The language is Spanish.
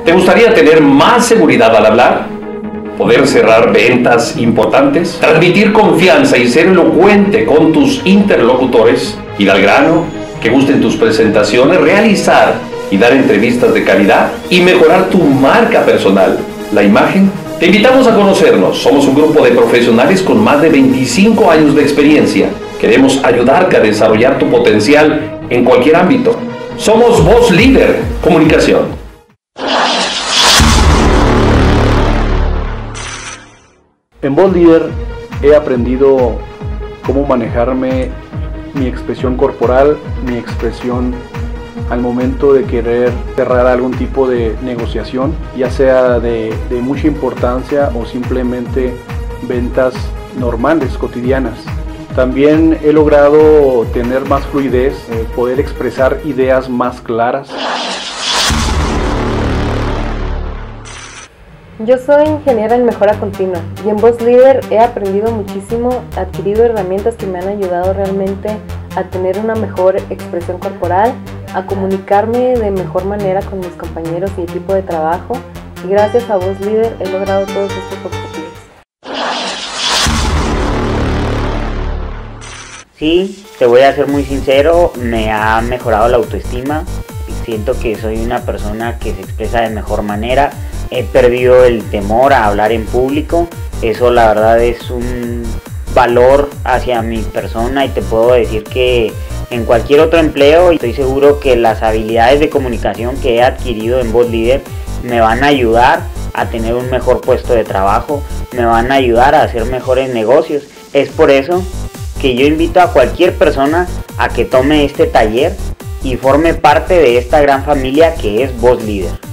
¿Te gustaría tener más seguridad al hablar? ¿Poder cerrar ventas importantes? ¿Transmitir confianza y ser elocuente con tus interlocutores? ¿Ir al grano? ¿Que gusten tus presentaciones? ¿Realizar y dar entrevistas de calidad? ¿Y mejorar tu marca personal? ¿La imagen? Te invitamos a conocernos. Somos un grupo de profesionales con más de 25 años de experiencia. Queremos ayudarte a desarrollar tu potencial en cualquier ámbito. Somos Voz Líder Comunicación. En Voz Líder he aprendido cómo manejarme mi expresión corporal, mi expresión al momento de querer cerrar algún tipo de negociación, ya sea de mucha importancia o simplemente ventas normales, cotidianas. También he logrado tener más fluidez, poder expresar ideas más claras. Yo soy ingeniera en mejora continua y en Voz Líder he aprendido muchísimo, adquirido herramientas que me han ayudado realmente a tener una mejor expresión corporal, a comunicarme de mejor manera con mis compañeros y equipo de trabajo, y gracias a Voz Líder he logrado todos estos objetivos. Sí, te voy a ser muy sincero, me ha mejorado la autoestima, siento que soy una persona que se expresa de mejor manera. He perdido el temor a hablar en público, eso la verdad es un valor hacia mi persona y te puedo decir que en cualquier otro empleo estoy seguro que las habilidades de comunicación que he adquirido en Voz Líder me van a ayudar a tener un mejor puesto de trabajo, me van a ayudar a hacer mejores negocios. Es por eso que yo invito a cualquier persona a que tome este taller y forme parte de esta gran familia que es Voz Líder.